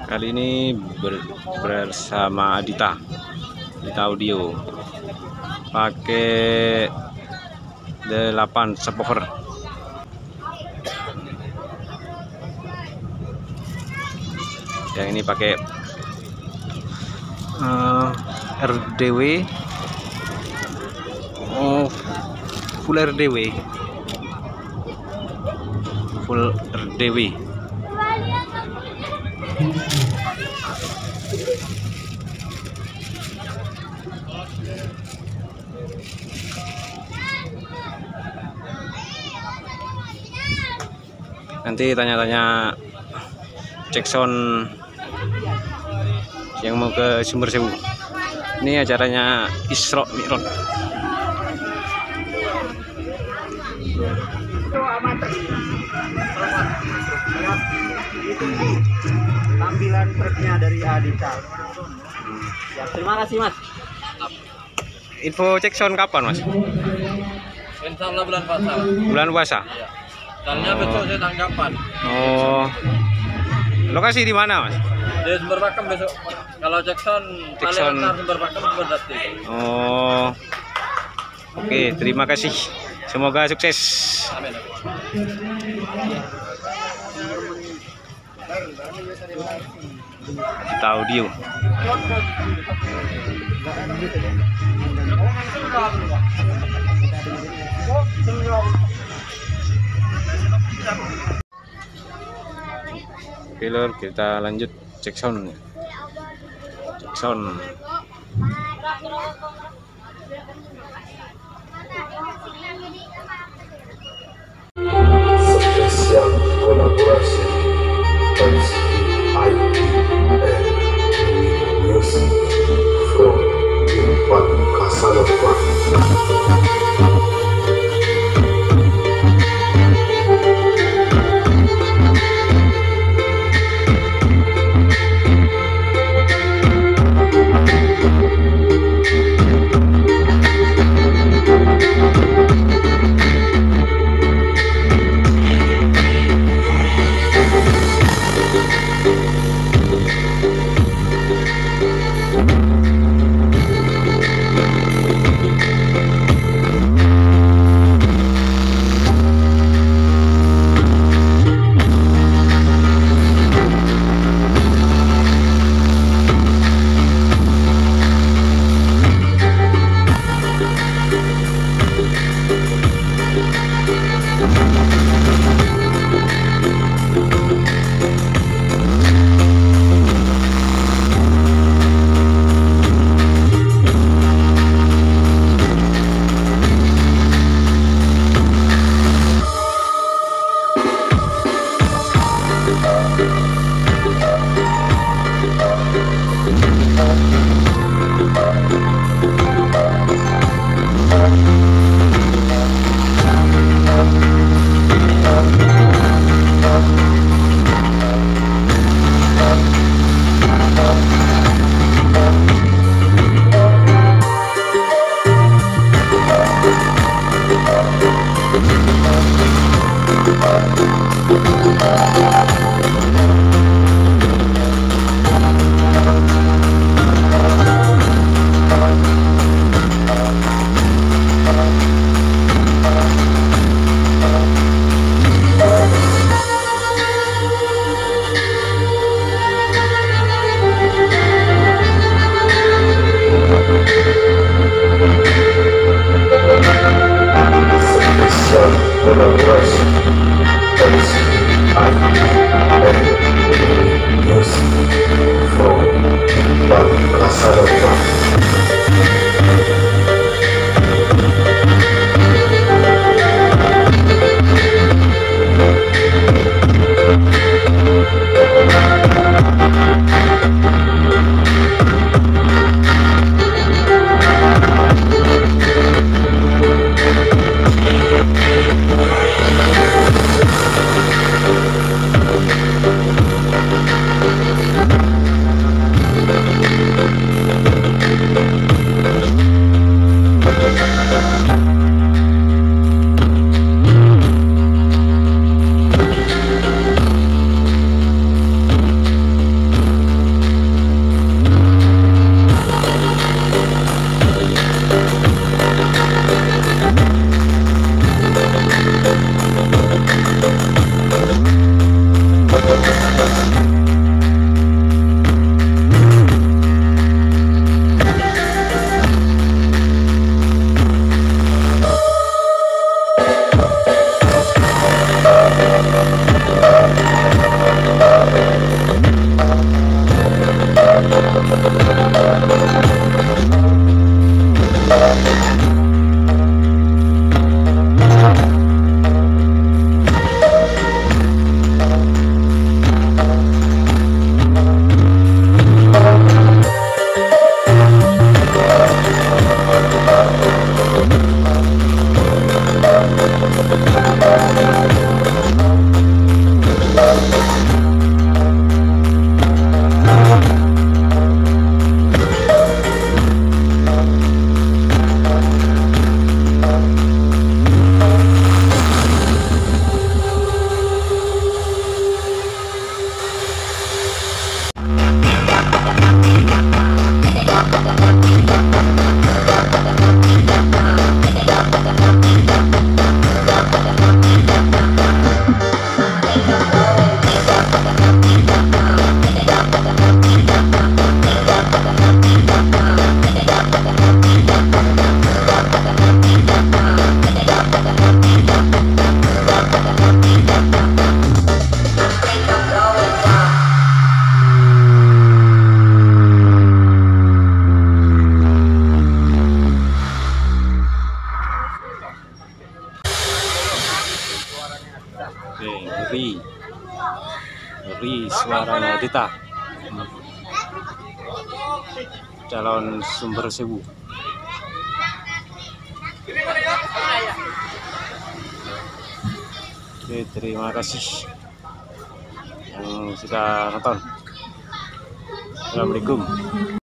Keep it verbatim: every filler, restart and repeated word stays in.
Kali ini ber, bersama Adita, Adita Audio, pakai delapan subwoofer. Yang ini pakai uh, R D W, oh full R D W, full R D W. Nanti tanya-tanya cek sound yang mau ke Sumber Sewu. Ini acaranya Isra Mi'raj. Tampilan truknya dari Adita. Ya, terima kasih Mas. Info cek sound kapan Mas? Insya Allah bulan puasa. Bulan puasa. Ya. Soalnya Oh. besok saya tanggapan. Oh, lokasi di mana Mas? Di Sumber Pakem besok. Kalau Jackson paling Jackson. antar Sumber Pakem Sumber Dati. Oh, oke, terima kasih. Semoga sukses. Amin. Adita Audio. Oke lor, kita lanjut cek sound. Cek sound. Spesial kolaborasi H I P and Music from Irfan Kasalofa. Spesial kolaborasi H I P and Oke, ngeri, ngeri suaranya Adita, calon Sumber Sewu. Oke, terima kasih yang sudah nonton. Assalamualaikum.